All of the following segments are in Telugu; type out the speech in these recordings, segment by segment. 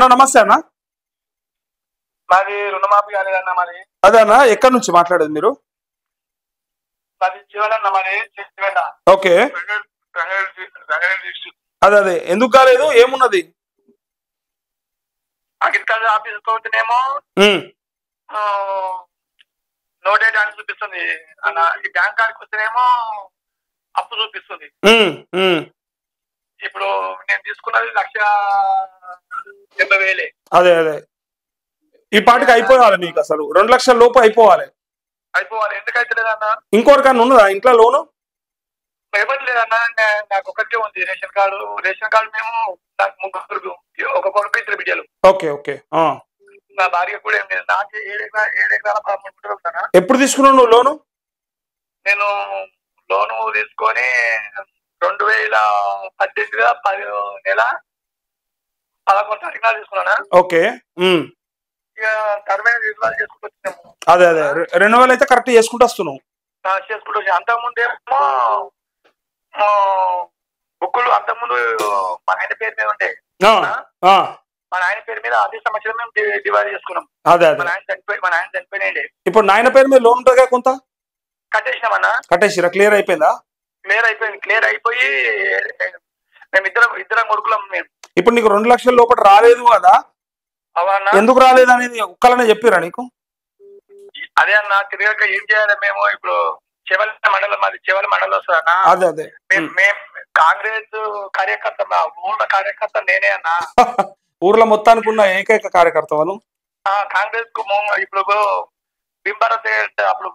నమస్తే అన్న. మాది రుణమాఫీ కాలేదన్న. మరి అదేనా, ఎక్కడి నుంచి మాట్లాడేది మీరు? మాది చివరన్న. మరి ఓకే, అదే అదే, ఎందుకు కాలేదు, ఏమున్నది? అగ్రికల్చర్ ఆఫీస్ పోతేనేమో నోటేట్ అని చూపిస్తుంది అన్న. ఈ బ్యాంక్ కార్డుకి వస్తేనేమో అప్పు చూపిస్తుంది. ఇప్పుడు నేను తీసుకున్నది 1,80,000. అదే అదే, ఈ పాటికి అయిపోవాలి మీకు, అసలు 2 లక్షల లోపు అయిపోవాలి. ఎందుకైతే లేదన్న? ఇంకోటికన్నా ఉన్నదా ఇంట్లో లోను? ఇవ్వట్లేదన్న. నాకు ఒకటే ఉంది రేషన్ కార్డు. మేము నాకు 3 ఒక కొడుకు 2 బిడ్డలు. Okay okay. నా భార్య కూడా ఏం లేదు. నాకు 7 ఎకరాల 13 గుంటలు. ఎప్పుడు తీసుకున్నావు నువ్వు లోను? నేను లోను తీసుకొని 2018 10 నెల 11 తారీఖున తీసుకున్నానా. ఓకే. ఇక టర్మైన విత్డ్రాల్ చేసుకుంటూ వచ్చినాము. అదే అదే, 2000 అయితే కరెక్ట్ చేసుకుంటూ వస్తున్నావు. చేసుకుంటూ వచ్చి అంతకుముందేమో బుక్కులు అంతకుముందు మన ఆయన పేరు మీద ఉండే. మన ఆయన పేరు మీద అదే సంవత్సరం మేము డివైడ్ చేసుకున్నాం. అదే అదే, మన ఆయన చనిపోయినండి. ఇప్పుడు నాయన పేరు మీద లోన్ ఉంటుంది కొంత కట్టేసినామన్నా. కట్టేసిరా? క్లియర్ అయిపోయిందా? క్లియర్ అయిపోయి మేము ఇద్దరం కొడుకులం. మేము ఇప్పుడు నీకు 2 లక్షల లోపల రాలేదు కదా, ఎందుకు రాలేదు అనేది ఒక్కలనే చెప్పిరా నీకు? అదే అన్న, తిరగక ఏం చేయాలి మేము. ఇప్పుడు చెవల మండలం, మాది చెవల మండలం వస్తుందన్నా. అదే అదే, మేము కాంగ్రెస్ కార్యకర్త, మా ఊళ్ళో కార్యకర్త నేనే అన్న. ఊర్లో మొత్తానికి ఉన్న ఏకైక కార్యకర్త వాళ్ళు కాంగ్రెస్ కు. ఇప్పుడు బింబరత్ అప్పుడు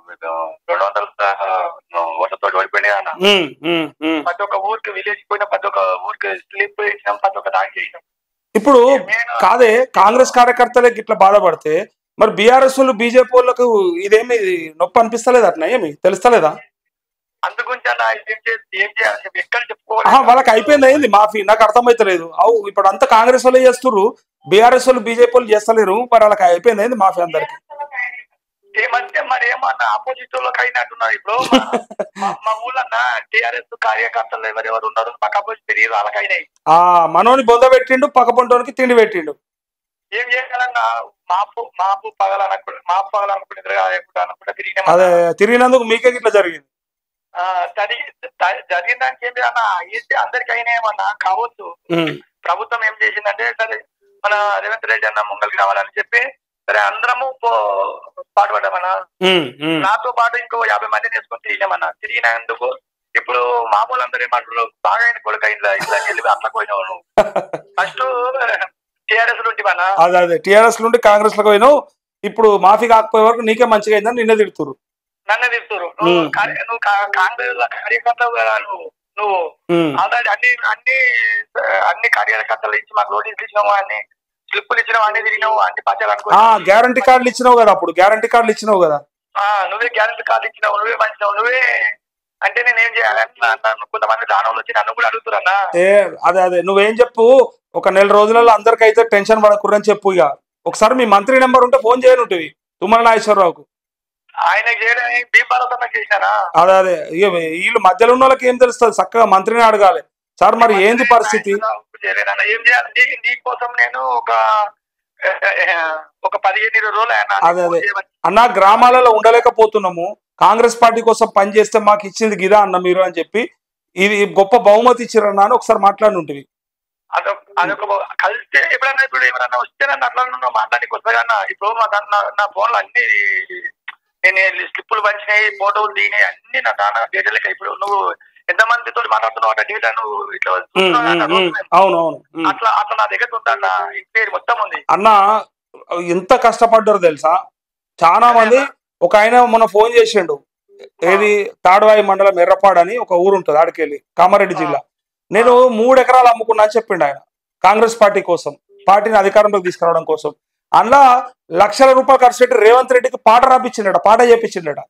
200 ఓట్లతో ఓడిపోయినాయి అన్న. ప్రతి ఒక్క ఊరికి విలేజ్ పోయినా, ప్రతి ఒక్క ఊరికి స్లిప్ ఇచ్చినాం, ప్రతి ఒక్క దానికి చేసినాం. ఇప్పుడు కాదే, కాంగ్రెస్ కార్యకర్తలకి ఇట్లా బాధపడితే మరి బీఆర్ఎస్ వాళ్ళు బీజేపీ వాళ్ళకు ఇదేమి నొప్పి అనిపిస్తలేదు? అట్లా ఏమి తెలుస్తలేదా? అందుగురించి అన్న ఏం చేయాలి ఎక్కడ చెప్పుకోవాలి. వాళ్ళకి అయిపోయింది, అయింది మాఫీ. నాకు అర్థమైతలేదు. ఇప్పుడు అంతా కాంగ్రెస్ వాళ్ళే చేస్తుర్రు, బీఆర్ఎస్ వాళ్ళు బీజేపీ వాళ్ళు చేస్తలేరు. మరి వాళ్ళకి అయిపోయింది, అయింది మాఫీ అందరికి. ఏమంటే మరి ఏమన్నా ఆపోజిట్ వాళ్ళకి అయినట్టున్నారు. ఇప్పుడు మా ఊళ్ళన్నా టీఆర్ఎస్ కార్యకర్తలు ఎవరెవరు ఉన్నారు మాకు అపోజిట్ తెలియదు, వాళ్ళకి అయినాయి. మనోని బొంద పెట్టిండు, పక్క పొంటోనికి తిండి పెట్టిండు. ఏం చేయాలన్నా? మాపు పగలనుకుని అదే తిరిగినందుకు మీకే ఇట్లా జరిగింది. జరిగిన దానికి ఏం చేయాలన్నా? అందరికి అయినాయేమన్నా కావచ్చు. ప్రభుత్వం ఏం చేసిందంటే, సరే మన రేవంత్ రెడ్డి అన్న ముంగల్కి రావాలని చెప్పి సరే అందరము పాటుపడ్డామన్నా. నాతో పాటు ఇంకో 50 మందిని వేసుకొని తిరిగినామన్నా. తిరిగినందుకు ఇప్పుడు మామూలు అందరూ ఏమంటారు, బాగా అయిన కొడుకు ఇట్లా వెళ్ళి అట్లా పోయినావు నువ్వు. ఫస్ట్ టీఆర్ఎస్ నుండి మన అదే అదే, టీఆర్ఎస్ నుండి కాంగ్రెస్ లకు పోయినావు. ఇప్పుడు మాఫీ కాకపోయే వరకు నీకే మంచిగా అయిందని నన్నే తిడుతురు. నువ్వు కాంగ్రెస్ కార్యకర్త నువ్వు ఆల్రెడీ అన్ని కార్యకర్తలు ఇచ్చి మాకు నోటీసులు ఇచ్చినావు, అన్ని స్లిప్పులు ఇచ్చినావు, అన్ని తిరిగినావు, అన్ని పచ్చాలు అనుకో. గ్యారంటీ కార్డులు ఇచ్చినావు కదా, అప్పుడు గ్యారంటీ కార్డులు ఇచ్చినావు కదా. నువ్వే గ్యారంటీ కార్డు ఇచ్చినావు, నువ్వే మంచినావు, నువ్వే అంటే నేనేం చేయాలని కొంతమంది దానంలో వచ్చి నన్ను కూడా అడుగుతున్నా. అదే అదే, నువ్వేం చెప్పు, ఒక 1 రోజులలో అందరికైతే టెన్షన్ పడకూడదని చెప్పు. ఇక ఒకసారి మీ మంత్రి నెంబర్ ఉంటే ఫోన్ చేయను ఉంటుంది తుమ్మల నాగేశ్వరరావుకు. ఆయన చేయడానికి భీమభారత్ చేసినారా? అదే అదే, వీళ్ళు మధ్యలో ఉన్న వాళ్ళకి ఏం తెలుస్తుంది, చక్కగా మంత్రిని అడగాలి. సార్ మరి ఏంది పరిస్థితి? ఏం చేయాలి నీకోసం నేను ఒక 15-20 రోజులు. అదే అదే అన్న, గ్రామాలలో ఉండలేకపోతున్నాము, కాంగ్రెస్ పార్టీ కోసం పనిచేస్తే మాకు ఇచ్చింది గిదా అన్న మీరు అని చెప్పి ఇది గొప్ప బహుమతి ఇచ్చిరన్నా అని ఒకసారి మాట్లాడి ఉంటుంది. అదొక కలిస్తే ఎప్పుడన్నా, ఇప్పుడు ఎవరన్నా వస్తే నన్ను అట్లా మాట్లాడికి వస్తాయన్న. ఇప్పుడు నా ఫోన్లో అన్ని నేను స్లిప్పులు పంచినాయి, ఫోటోలు దిగినాయి, అన్ని నా డేటాలకి. ఇప్పుడు నువ్వు ఎంతమందితో మాట్లాడుతున్నావు అంటే డేటా నువ్వు ఇట్లా అవునవును, అట్లా నా దగ్గర ఉందన్న, పేరు మొత్తం ఉంది అన్న. ఎంత కష్టపడ్డారు తెలుసా చాలా మంది. ఒక ఆయన మొన్న ఫోన్ చేసిండు, ఏది తాడవాయి మండలం ఎర్రపాడు అని ఒక ఊరు ఉంటుంది, ఆడికెళ్ళి కామారెడ్డి జిల్లా. నేను 3 ఎకరాలు అమ్ముకున్నా అని చెప్పిండు ఆయన, కాంగ్రెస్ పార్టీ కోసం, పార్టీని అధికారంలోకి తీసుకురావడం కోసం. అందులో లక్షల రూపాయలు ఖర్చు పెట్టి రేవంత్ రెడ్డికి పాట రాపించిండట, పాట చేపించిండట.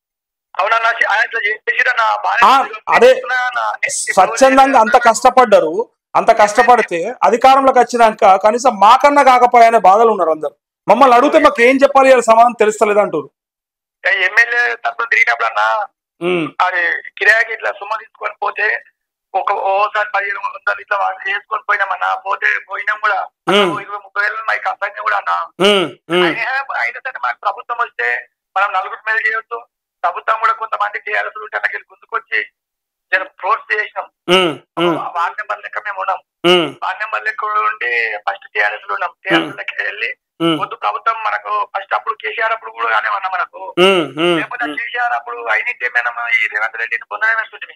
అదే స్వచ్ఛందంగా అంత కష్టపడ్డారు. అంత కష్టపడితే అధికారంలోకి వచ్చినాక కనీసం మాకన్నా కాకపోయానే బాధలు ఉన్నారు అందరు. మమ్మల్ని అడిగితే మాకు ఏం చెప్పాలి అని సమాధానం తెలుస్తలేదు అంటారు. ఎమ్మెల్యే తరఫున తిరిగినప్పుడు అన్న అది కిరాయికి ఇట్లా సొమ్ము తీసుకొని పోతే ఓసారి 1500 ఇట్లా వేసుకొని పోయినామన్నా. పోయినాం కూడా 20-30 మైక్ అసైన్ కూడా అన్నా. అయినా సరే మనకు ప్రభుత్వం వస్తే మనం నలుగురు మీద చేయొచ్చు. ప్రభుత్వం కూడా కొంతమంది టీఆర్ఎస్ ఉంటే గుర్తుకొచ్చి ఫ్రోడ్స్ చేసినాం. వార్డ్ నెంబర్ లెక్క మేము ఉన్నాం. వార్డ్ నెంబర్ లెక్క ఉండి ఫస్ట్ టీఆర్ఎస్ లో ఉన్నాం. టీఆర్ఎస్ లెక్క వెళ్ళి పొద్దు ప్రభుత్వం మనకు ఫస్ట్ అప్పుడు కేసీఆర్ అప్పుడు కూడా కానీ అన్నా మనకు. లేకపోతే కేసీఆర్ అప్పుడు అయినట్టే మనం ఈ రేవంత్ రెడ్డిని పొందడమేస్తుంది.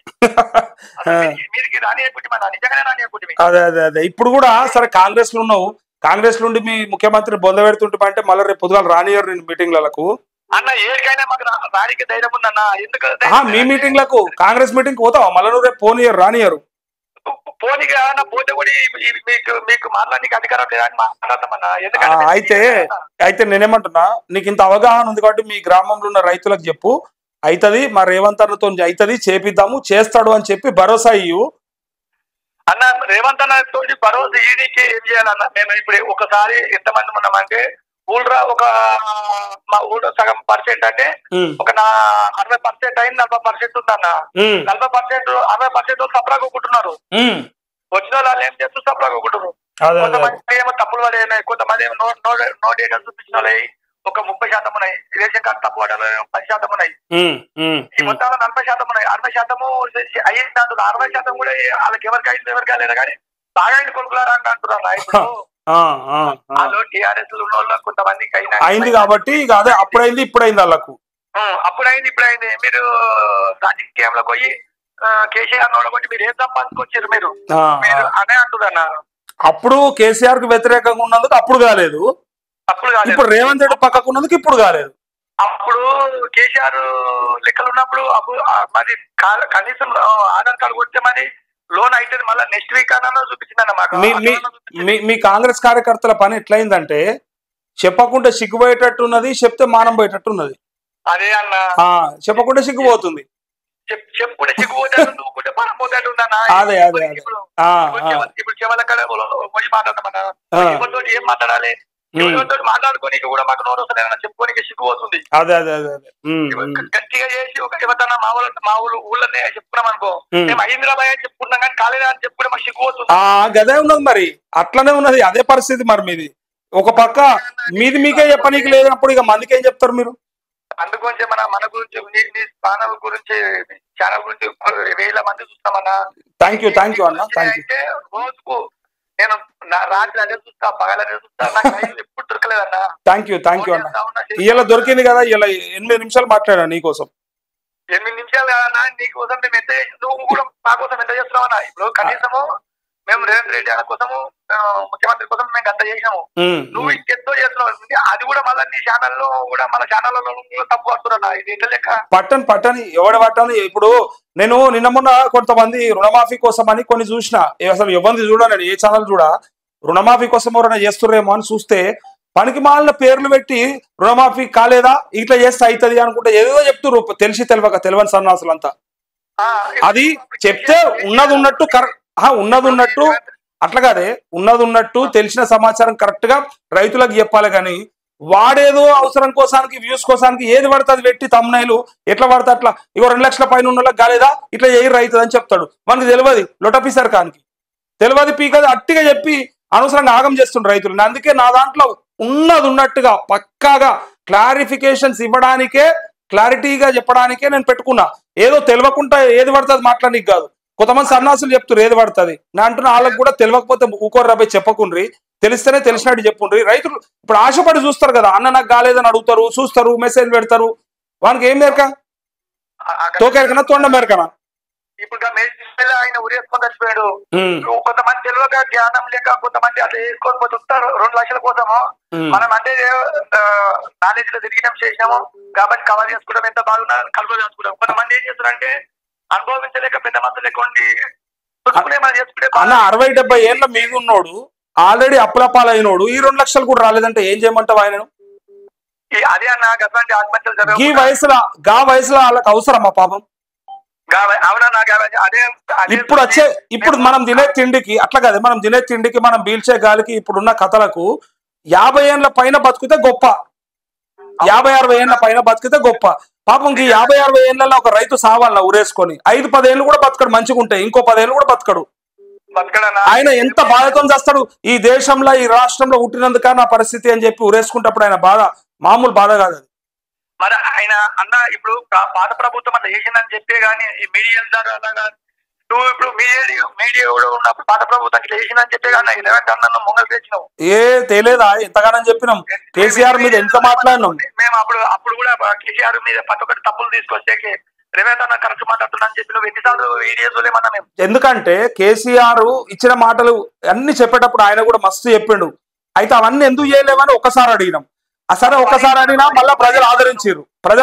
మీరు రానియకుంటే మన నిజంగానే రానియకుంటే. అదే అదే అదే ఇప్పుడు కూడా సరే కాంగ్రెస్ లో ఉన్నావు. కాంగ్రెస్ నుండి మీ ముఖ్యమంత్రి బొంద పెడుతుంటే అంటే మళ్ళీ రేపు పొద్దుగాలు రానియరు నేను మీటింగ్లకు అన్న. ఏకైనా మాకు రానికి ధైర్యం ఉందన్న. ఎందుకు మీ మీటింగ్లకు కాంగ్రెస్ మీటింగ్ పోతావా మళ్ళీ నువ్వు రేపు పోనీయరు రానియరు. పోనీగా పోతే కూడా మీకు మాట్లాడడానికి అధికారం లేదని మాట్లాడతామన్నా. అయితే నేనేమంటున్నా నీకు ఇంత అవగాహన ఉంది కాబట్టి మీ గ్రామంలో ఉన్న రైతులకు చెప్పు అవుతుంది మా రేవంత్ అన్నతో అవుతుంది చేపిద్దాము చేస్తాడు అని చెప్పి భరోసా ఇయ్యు అన్న. రేవంత్ అన్నతో భరోసా ఈయనకి ఏం చేయాలన్న? మేము ఇప్పుడు ఒకసారి ఎంతమంది ఉన్నామంటే ఊళ్ళో మా ఊళ్ళో సగం % అంటే ఒక 60% అయింది. 40% ఉందన్న. 40% 60% సప్లాగా కొట్టున్నారు. వచ్చిన వాళ్ళు ఏం చేస్తూ సప్లాగా కొట్టున్నారు. కొంతమంది ఏమో తప్పులు పడే, కొంతమంది ఏమో నో డేటా చూపించిన వాళ్ళు ఒక 30% ఉన్నాయి. రేషన్ కార్డు తప్పు పడాలి 10% ఉన్నాయి. ఈ మొత్తంలో 40% ఉన్నాయి. 60% అయ్యింది. అందులో 60% కూడా వాళ్ళకి ఎవరికి అయింది ఎవరికి కాలేదు కానీ బాగా అయింది కొనుక్కున్నారా అంటున్నారు. ఇప్పుడు టీఆర్ఎస్ కొంతమందికి అయింది కాబట్టి అదే అప్పుడైంది ఇప్పుడైంది వాళ్ళకు. అప్పుడైంది ఇప్పుడైంది. మీరు రాజకీయంలో పోయి కేసీఆర్ నోడబట్టి మీరు ఏం సంపాదించుకొచ్చారు మీరు అనే అంటున్నా. అప్పుడు కేసీఆర్ కు వ్యతిరేకంగా ఉన్నందుకు అప్పుడు కాలేదు. ఇప్పుడు రేవంత్ రెడ్డి పక్కకు ఉన్నందుకు ఇప్పుడు కాలేదు. అప్పుడు కేసీఆర్ లెక్కలు ఉన్నప్పుడు అప్పుడు మరి కనీసం ఆధార్ కార్డు కొడితే మరి లోన్ అయితే మళ్ళీ నెక్స్ట్ వీక్ అన్న చూపించిందన్న. మీ కాంగ్రెస్ కార్యకర్తల పని ఎట్లయిందంటే చెప్పకుండా సిగ్గుపోయేటట్టున్నది, చెప్తే మానం పోయేటట్టున్నది. అదే అన్న చెప్పకుండా సిగ్గుపోతుంది. చెప్పుకుంటే సిగ్గుపోతే మనం పోతాడు. అదే అదే ఇప్పుడు చెవల కడ పోయి మాట్లాడతామన్నా. ఏం మాట్లాడాలి? మాట్లాడుకోనికి కూడా మాకు నోరు వస్తలేదన్న. చెప్పుకోనికి సిగ్గుపోతుంది. అదే అదే అదే గట్టిగా చేసి ఒక ఎవరన్నా మా ఊళ్ళనే చెప్పుకున్నాం అనుకో, మేము హైదరాబాద్ అని చెప్పుకున్నాం కానీ కాలేదా అని చెప్పుకుంటే మాకు సిగ్గుపోతుంది. గదే ఉన్నది మరి, అట్లనే ఉన్నది అదే పరిస్థితి. మరి మీది ఒక పక్క మీది మీకే చెప్పనీకి లేనప్పుడు ఇక మందికి ఏం చెప్తారు మీరు? అందుగురించి మన గురించి నీ స్థానం గురించి ఛానల్ గురించి 1000 మంది చూస్తామన్నా. థ్యాంక్ యూ అన్న. అయితే రోజుకు నేను రాత్రి అదే చూస్తా, పగలనే చూస్తా. నాకు ఎప్పుడు దొరకలేదన్నా. థ్యాంక్ యూ అన్న. ఇలా దొరికింది కదా, ఇలా 8 నిమిషాలు మాట్లాడా నీకోసం. 8 నిమిషాలు కదన్నా నీకోసం. మేము ఎంత చేసి నువ్వు కూడా మా కోసం ఎంత చేస్తున్నావన్నా? ఇప్పుడు కనీసము మేము రేవంత్ రెడ్డి అన్న కోసము ముఖ్యమంత్రి కోసం మేము అంత చేసినాము. నువ్వు ఇంకెంతో చేస్తున్నావు. అది కూడా మళ్ళీ నీ ఛానల్లో కూడా మన ఛానల్లో తప్పు వస్తున్నా. ఇది ఎంత లెక్క? పట్టని ఎవడ పట్టని. ఇప్పుడు నేను నిన్న మొన్న కొంతమంది రుణమాఫీ కోసం అని కొన్ని చూసిన, అసలు ఎవరిది చూడ నేను ఏ ఛానల్ చూడ రుణమాఫీ కోసం ఎవరైనా చేస్తుర్రేమో అని చూస్తే పనికి మాలిన పేర్లు పెట్టి రుణమాఫీ కాలేదా ఇట్లా చేస్తే అవుతుంది అనుకుంటే ఏదో చెప్తుర్రు. తెలియని సన్నాసులంతా. అది చెప్తే ఉన్నది ఉన్నట్టు అట్లా కాదే, ఉన్నది ఉన్నట్టు తెలిసిన సమాచారం కరెక్ట్ గా రైతులకు చెప్పాలి. కానీ వాడేదో అవసరం కోసానికి వ్యూస్ కోసానికి ఏది పడుతుంది పెట్టి తమ్ముళ్ళు ఎట్లా పడతా అట్లా ఇగో 2 లక్షల పైన ఉన్న వాళ్ళకి కాలేదా ఇట్లా ఏ రైతు అని చెప్తాడు. మనకు తెలియదు లొటపీసర్ కానికి తెలియదు పీకది అట్టిగా చెప్పి అనవసరంగా ఆగం చేస్తుండ్రు రైతులు. అందుకే నా దాంట్లో ఉన్నది ఉన్నట్టుగా పక్కాగా క్లారిఫికేషన్స్ ఇవ్వడానికే, క్లారిటీగా చెప్పడానికే నేను పెట్టుకున్నా. ఏదో తెలియకుండా ఏది పడుతుంది మాట్లాడడానికి కాదు. కొంతమంది సన్నాసులు చెప్తారు ఏది పడుతుంది. నా అంటున్న వాళ్ళకి కూడా తెలియకపోతే ఊకోరు రాబోయి చెప్పకుండ్రి, తెలిస్తేనే తెలిసినట్టు చెప్పుండ్రి. రైతులు ఇప్పుడు ఆశపడి చూస్తారు కదా, అన్న నాకు కాలేదని అడుగుతారు, చూస్తారు, మెసేజ్ పెడతారు. వానికి ఏం మేరక? తోకెరకనా తొండ మేరకనా? ఇప్పుడు ఆయన ఉరేసుకొని చచ్చిపోయాడు. కొంతమంది తెలియక జ్ఞానం లేక కొంతమంది అట్లా వేసుకొని పోతుంటారు 2 లక్షల కోసము. మనం అంటే నాలెడ్జ్ లో తిరిగినాం చేసినాము కాబట్టి కవర్ చేసుకుంటాం, ఎంత బాగున్నా కలుపు చేసుకుంటాం. కొంతమంది ఏం చేస్తారంటే అనుభవించలేక పెద్ద మంది లేకుండి అన్న 60-70 ఏళ్ళ మీద ఉన్నోడు ఆల్రెడీ అప్పులపాలైనోడు ఈ 2 లక్షలు కూడా రాలేదంటే ఏం చేయమంటావు ఆయనను? అదే అన్న గతంలో ఆత్మహత్యలు ఈ వయసులో వాళ్ళకి అవసరమా పాపం? ఇప్పుడు మనం తినే తిండికి అట్లా కదా, మనం తినే తిండికి మనం పీల్చే గాలికి ఇప్పుడున్న కథలకు 50 ఏళ్ళ పైన బతుకుతే గొప్ప. 50-60 ఏళ్ళ పైన బతికితే గొప్ప. పాపం ఈ 50-60 ఏళ్ళలో ఒక రైతు సావాలన్నా ఉరేసుకొని 5-10 ఏళ్ళు కూడా బతకడు, మంచిగా ఉంటాయి, ఇంకో 10 ఏళ్ళు కూడా బతకడు. ఆయన ఎంత బాధతో చేస్తాడు. ఈ దేశంలో ఈ రాష్ట్రంలో పుట్టినందుక నా పరిస్థితి అని చెప్పి ఉరేసుకుంటప్పుడు ఆయన బాధ మామూలు బాధ కాదు అది. మరి ఆయన అన్న ఇప్పుడు పాత ప్రభుత్వం అట్లా చేసిందని చెప్పే గానీ ఈ మీడియా ద్వారా నువ్వు ఇప్పుడు మీడియా కూడా ఉన్నప్పుడు పాత ప్రభుత్వం ఇట్లా చేసిందని చెప్పే కానీ రేవంత్ అన్న మొంగలు తెచ్చినావు. ఏ తెలియదా ఎంతగానో చెప్పినాం, కేసీఆర్ మీద ఎంత మాట్లాడినాం మేము. అప్పుడు కూడా కేసీఆర్ మీద ప్రతి ఒక్కటి తప్పులు తీసుకొస్తే రేవంత్ అన్న కరెక్ట్ మాట్లాడుతున్నా అని చెప్పి నువ్వు ఎన్నిసార్లు వీడియోస్ లేమన్నా మేము. ఎందుకంటే కేసీఆర్ ఇచ్చిన మాటలు అన్ని చెప్పేటప్పుడు ఆయన కూడా మస్తు చెప్పిండు. అయితే అవన్నీ ఎందుకు చేయలేమని ఒకసారి అడిగినాం. సరే ఒకసారి అడిగినా మళ్ళీ ప్రజలు ఆదరించారు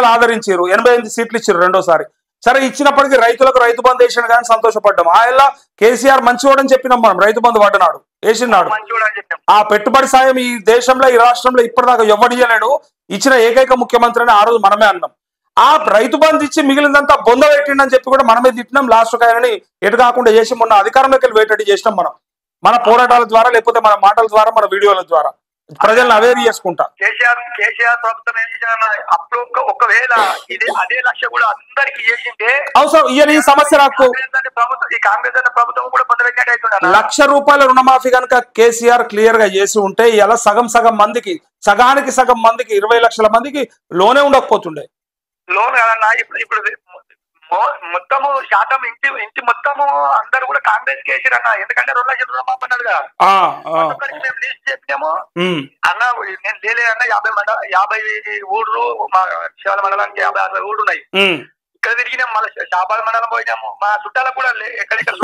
88 సీట్లు ఇచ్చారు రెండోసారి. సరే ఇచ్చినప్పటికీ రైతులకు రైతు బంధు వేసిన కానీ సంతోషపడ్డాం. ఆయన కేసీఆర్ మంచివాడని చెప్పినాం మనం, రైతు బంధు పడ్డనాడు వేసినాడు. ఆ పెట్టుబడి సాయం ఈ దేశంలో ఈ రాష్ట్రంలో ఇప్పటిదాకా ఎవడియలేడు, ఇచ్చిన ఏకైక ముఖ్యమంత్రి అని ఆ రోజు మనమే అన్నాం. ఆ రైతు బంధు ఇచ్చి మిగిలిందంతా బొంద పెట్టిండని చెప్పి కూడా మనమే తిట్టినాం. లాస్ట్ ఆయనని ఎటు కాకుండా చేసి మొన్న అధికారంలోకి వెళ్ళి వేటడి చేసినాం మనం, మన పోరాటాల ద్వారా లేకపోతే మన మాటల ద్వారా మన వీడియోల ద్వారా ప్రజలను అవేర్ చేసుకుంటా. కేసీఆర్ ప్రభుత్వం ఏం చేసిన అప్పుడు ఒకవేళ ఇది అదే లక్ష్యం కూడా అందరికి చేసింటే అవసరం ఈ సమస్య రాకు. ఈ కాంగ్రెస్ ప్రభుత్వం కూడా పొందబెట్టినట్టు ₹1,00,000 రుణమాఫీ కనుక కేసీఆర్ క్లియర్ గా చేసి ఉంటే ఇలా సగం మందికి సగానికి సగం మందికి 20 లక్షల మందికి లోనే ఉండకపోతుండే. లోన్ కదన్నా ఇప్పుడు మొత్తము శాతం ఇంటి మొత్తము అందరు కూడా కాంగ్రెస్ కి వేసిరన్న. ఎందుకంటే 2 లక్షల రుణమాఫీ అన్నాడు కదా, మేము లిస్ట్ చెప్పినాము అన్న. నేను లేదన్న 50 ఊర్లు మా శివాల మండలానికి 50-60 ఊర్లు ఉన్నాయి. ఇక్కడ తిరిగినాం, మళ్ళీ శాపాల మండలం పోయినాము, మా చుట్టాలకు కూడా ఎక్కడిక్కడ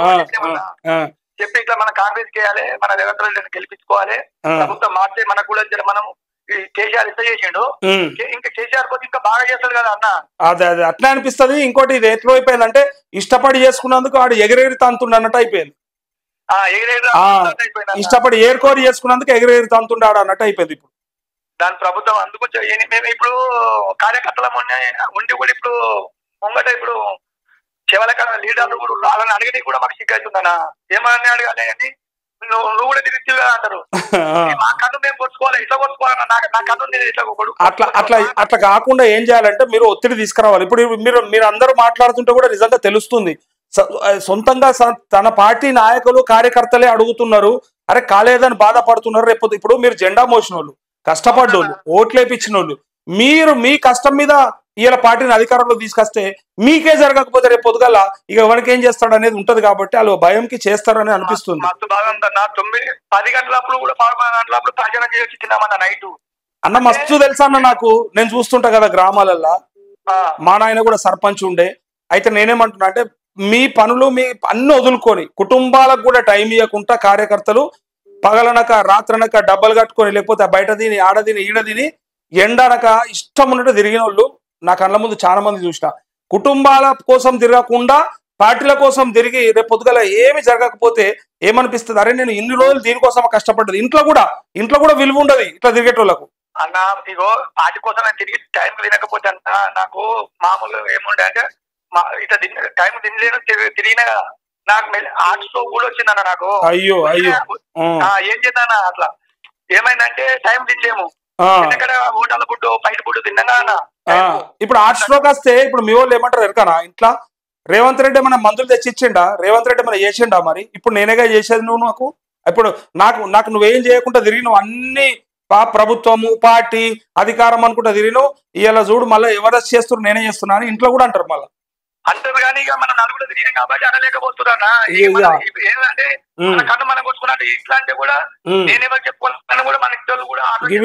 చెప్పి ఇట్లా మన కాంగ్రెస్ కి వేయాలి, మన రేవంత్ రెడ్డిని గెలిపించుకోవాలి, ప్రభుత్వం మార్చే మనకు కూడా మనం కేసీఆర్ ఇట్లా చేసిండు, ఇంకా కేసీఆర్ కోసం ఇంకా బాగా చేస్తాడు కదా అన్న. అదే అట్లా అనిపిస్తుంది. ఇంకోటి ఇది ఎట్లా అయిపోయిందంటే ఇష్టపడి చేసుకున్నందుకు వాడు ఎగిరెగిరి తంతుండ అన్నట్టు అయిపోయింది. ఇష్టపడి ఏరుకోరి చేసుకున్నందుకు ఎగిరెగిరి తంతుండాడు అన్నట్టు అయిపోయింది ఇప్పుడు దాని ప్రభుత్వం. అందుకు మేము ఇప్పుడు కార్యకర్తల ఉండి కూడా ఇప్పుడు ముంగట ఇప్పుడు చివరికి లీడర్లు కూడా వాళ్ళని అడిగితే కూడా మాకు సిగ్గవుతుందన్నా. ఏమని అడగాలి అని నువ్వు కూడా తిరిగి అంటారు, మా కన్ను మేము కొట్టుకోవాలి, ఇట్లా కొట్టుకోవాలన్నా నా కన్ను ఇట్లా అట్లా కాకుండా ఏం చేయాలంటే మీరు ఒత్తిడి తీసుకురావాలి. ఇప్పుడు మీరు అందరూ మాట్లాడుతుంటే కూడా నిజంగా తెలుస్తుంది, సొంతంగా తన పార్టీ నాయకులు కార్యకర్తలే అడుగుతున్నారు, అరే కాలేదని బాధపడుతున్నారు. రేపు ఇప్పుడు మీరు జెండా మోసిన వాళ్ళు, కష్టపడ్డోళ్ళు, ఓట్లేపించిన వాళ్ళు, మీరు మీ కష్టం మీద ఇలా పార్టీని అధికారంలో తీసుకొస్తే మీకే జరగకపోతే రేపు పొద్దుగల ఇక ఎవరికి ఏం చేస్తాడు అనేది ఉంటది. కాబట్టి వాళ్ళు భయంకి చేస్తారని అనిపిస్తుంది. అన్న మస్తు తెలుసా అన్న, నాకు నేను చూస్తుంటా కదా గ్రామాలల్లో, మా నాయన కూడా సర్పంచ్ ఉండే. అయితే నేనేమంటున్నా అంటే మీ పనులు మీ అన్ని వదులుకొని కుటుంబాలకు కూడా టైం ఇవ్వకుండా కార్యకర్తలు పగలనక రాత్రనక డబ్బలు కట్టుకొని లేకపోతే బయట తిని ఆడదిని ఈడదిని ఎండనక ఇష్టం ఉన్నట్టు తిరిగిన వాళ్ళు నా కళ్ళ ముందు చాలా మంది చూసిన. కుటుంబాల కోసం తిరగకుండా పార్టీల కోసం తిరిగి రేపు పొద్దుగల ఏమి జరగకపోతే ఏమనిపిస్తుంది, అరే నేను ఇన్ని రోజులు దీనికోసం కష్టపడ్డది. ఇంట్లో కూడా విలువ ఉండదు ఇట్లా తిరిగేటోళ్ళకు. అన్న ఇగో పార్టీ కోసం నేను తిరిగి టైం తినకపోతే అంట నాకు మామూలు ఏముండే అంటే ఇట్లా టైం తినలేను తిరిగిన నాకు హార్ట్ స్ట్రోక్ కూడా వచ్చిందన్న నాకు. అయ్యో ఏం చేద్దానా అట్లా ఏమైందంటే టైం తినలేము, ఎందుకంటే హోటల్ ఫుడ్ బయట ఫుడ్ తిన్నాగా అన్న. ఇప్పుడు హార్ట్ స్ట్రోక్ వస్తే ఇప్పుడు మీ వాళ్ళు ఏమంటారు ఎరకనా, ఇంట్లో రేవంత్ రెడ్డి ఏమైనా మందులు తెచ్చిచ్చిండా, రేవంత్ రెడ్డి ఏమైనా చేసిండా, మరి ఇప్పుడు నేనేగా చేసేది నువ్వు నాకు. ఇప్పుడు నాకు నువ్వేం చేయకుండా తిరిగినావు, అన్ని ప్రభుత్వము పార్టీ అధికారం అనుకుంటా తిరిగినావు. ఇలా చూడు మళ్ళీ ఎవరు చేస్తున్నారు నేనే చేస్తున్నా అని ఇంట్లో కూడా అంటారు. మళ్ళీ అంటారు కానీ ఇక మనం నలుగురు తిరిగినాం కాబట్టి అనలేకపోతున్నా. ఏంటంటే మన కన్ను మనం కొట్టుకున్నట్టు ఇట్లా అంటే కూడా నేనేమో చెప్పుకోవాలని కూడా మన ఇంట్లో కూడా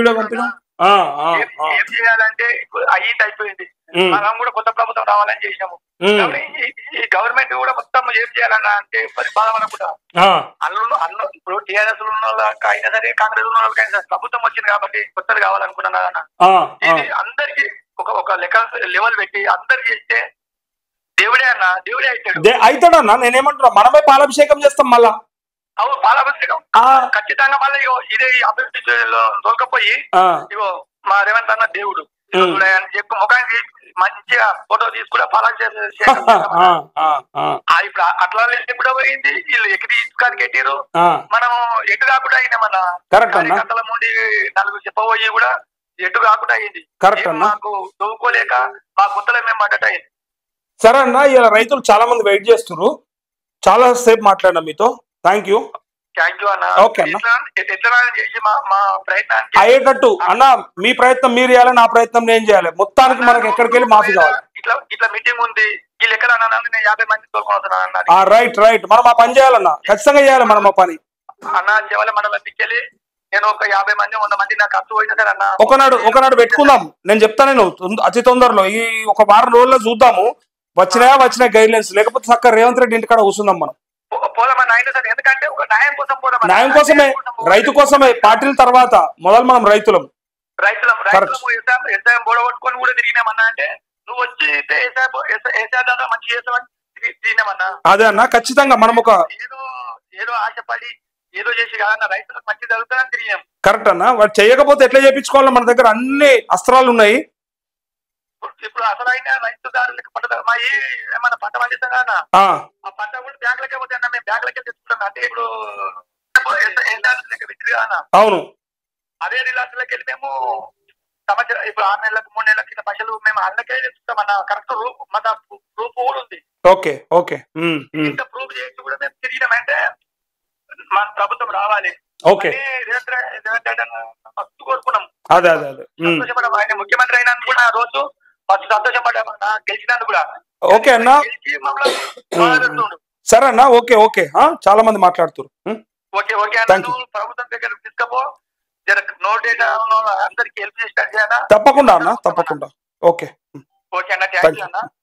ఏం చేయాలంటే అయిపోయింది. మనం కూడా కొత్త ప్రభుత్వం రావాలని చేసినాము. ఈ గవర్నమెంట్ కూడా మొత్తం ఏం చేయాలన్నా అంటే బాధపడకుండా అన్ను ఇప్పుడు టీఆర్ఎస్ ఉన్న వాళ్ళకి అయినా సరే కాంగ్రెస్ ఉన్న వాళ్ళకి అయినా సరే ప్రభుత్వం వచ్చింది కాబట్టి కొత్తది కావాలనుకున్నాను అన్న. ఇది అందరికి ఒక లెవెల్ పెట్టి అందరికి చేస్తే దేవుడే అన్న, దేవుడే అవుతాడన్నా. నేనేమంటున్నా మనమే పాలాభిషేకం చేస్తాం మళ్ళా. అవును పాలాభిషేకం ఖచ్చితంగా మళ్ళీ ఇదే అభివృద్ధిలో దొరకపోయి ఇగో మా రేవంత్ అన్న దేవుడు అని చెప్పి ముఖానికి మంచిగా ఫోటో తీసుకుని పాలాభిషేకం ఇప్పుడు అట్లా ఎప్పుడో పోయింది. వీళ్ళు ఎక్కడి ఇసుకానికి ఎట్టిరు, మనం ఎటు కాకుండా అయినా మన కార్యకర్తల ముందు నలుగురు చెప్పబోయి కూడా ఎటు కాకుండా అయింది. కరెక్ట్ అన్న. మాకు చదువుకోలేక మా గుత్తలో మేము పడ్డట అయింది. సరే అన్న, ఇలా రైతులు చాలా మంది వెయిట్ చేస్తున్నారు. చాలా సేపు మాట్లాడినా మీతో. థ్యాంక్ యూ అన్న. ఓకే అన్న. ఎట్లా చేసి మా ప్రయత్నానికి అయ్యేటట్టు అన్న, మీ ప్రయత్నం మీరు చేయాలి, నా ప్రయత్నం నేను చేయాలి. మొత్తానికి మనకి ఎక్కడికి వెళ్ళి మాఫీ కావాలి. ఇట్లా మీటింగ్ ఉంది, వీళ్ళు ఎక్కడ నేను 50 మంది తోలుకొని రైట్ మనం ఆ పని చేయాలన్న, ఖచ్చితంగా చేయాలి మనం ఆ పని అన్న. చెవల మండలం పిక్కెళ్ళి నేను ఒక 50 మంది 100 మంది నాకు ఖర్చు పోయినా సరే అన్న, ఒకనాడు పెట్టుకుందాం. నేను చెప్తా, నేను అతి తొందరలో ఈ ఒక వారం రోజుల్లో చూద్దాము. వచ్చిన గైడ్ లైన్స్, లేకపోతే చక్కగా రేవంత్ రెడ్డి ఇంటికాడ కూర్చుందాం మనం. పోదామన్నా అయినా సరే, ఎందుకంటే ఒక న్యాయం కోసం పోదాం. న్యాయం కోసమే, రైతు కోసమే. పార్టీల తర్వాత మొదలు మనం రైతులం వ్యవసాయం బోడగొట్టుకొని కూడా తిరిగినామన్నా. అంటే నువ్వు వచ్చి మంచి చేస్తామని తిరిగినామన్నా. అదే అన్న, ఖచ్చితంగా మనం ఒక ఏదో ఆశపడి ఏదో చేసి కాదన్న, రైతులకు మంచి జరుగుతుందని తిరిగాం. కరెక్ట్ అన్న. వాడు చేయకపోతే ఎట్లా చేయించుకోవాలో, మన దగ్గర అన్ని అస్త్రాలు ఉన్నాయి. ఇప్పుడు అసలైన రైతుదారులకు పంట ఏమన్నా పంట పండిస్తాం కదా, ఆ పంట కూడా బ్యాంకులకే పోతే అన్న, మేము బ్యాంకులకే తెచ్చుకుంటాం. అంటే ఇప్పుడు విక్రీ కాదన్న. అవును, అదే రిలాక్స్లోకి వెళ్ళి మేము సంవత్సరం ఇప్పుడు 6 నెలలకు 3 నెలల కింద పైసలు మేము అందుకే తెచ్చుకుంటాం అన్న. కరెక్ట్ మన ప్రూఫ్ కూడా ఉంది. ఓకే ఇంత ప్రూఫ్ చేసి కూడా మేము తిరిగినామంటే మన ప్రభుత్వం రావాలి. ఓకే, రేవంత్ రెడ్డి మస్తు కోరుకున్నాం. అదే సంతోషపడ్డాం. ఆయన ముఖ్యమంత్రి అయినందుకు కూడా ఆ రోజు మస్తు సంతోషపడ్డామన్నా, గెలిచినందుకు కూడా. ఓకే అన్న, సరే అన్న. ఓకే చాలా మంది మాట్లాడుతున్నారు. ఓకే అన్న, నువ్వు ప్రభుత్వం దగ్గర తీసుకపో, నో డేటా అందరికి హెల్ప్ చేసి. తప్పకుండా అన్న, తప్పకుండా. ఓకే అన్న, థ్యాంక్ యూ అన్న.